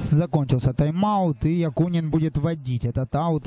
Закончился тайм-аут, и Якунин будет вводить этот аут.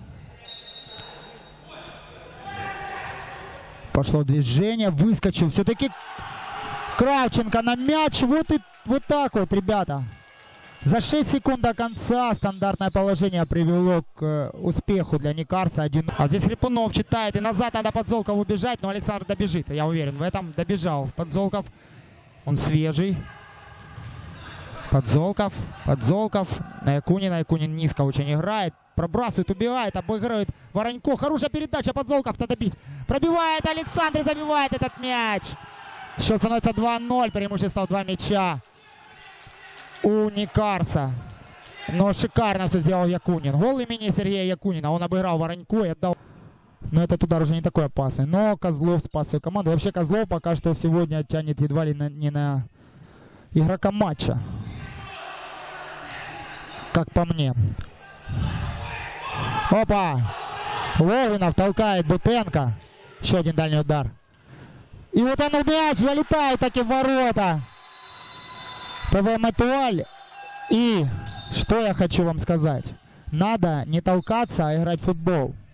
Пошло движение, выскочил все-таки Кравченко на мяч. Вот так вот, ребята. За 6 секунд до конца стандартное положение привело к успеху для Никарса. А здесь Хрипунов читает, и назад надо Подзолкову убежать, но Александр добежит. Я уверен в этом. Добежал Подзолков. Он свежий. Подзолков на Якунина. Якунин низко очень играет. Пробрасывает, убивает, обыгрывает Воронько. Хорошая передача, Подзолков надо бить. Пробивает Александр, забивает этот мяч. Счет становится 2-0, преимущество в 2 мяча у Никарса. Но шикарно все сделал Якунин. Гол имени Сергея Якунина. Он обыграл Воронько и отдал. Но этот удар уже не такой опасный. Но Козлов спас свою команду. Вообще Козлов пока что сегодня тянет едва ли не на игрока матча. Как по мне. Опа! Логинов толкает Бутенко. Еще один дальний удар. И вот он мяч залетает таки в ворота. ПВ Метуаль. И что я хочу вам сказать. Надо не толкаться, а играть в футбол.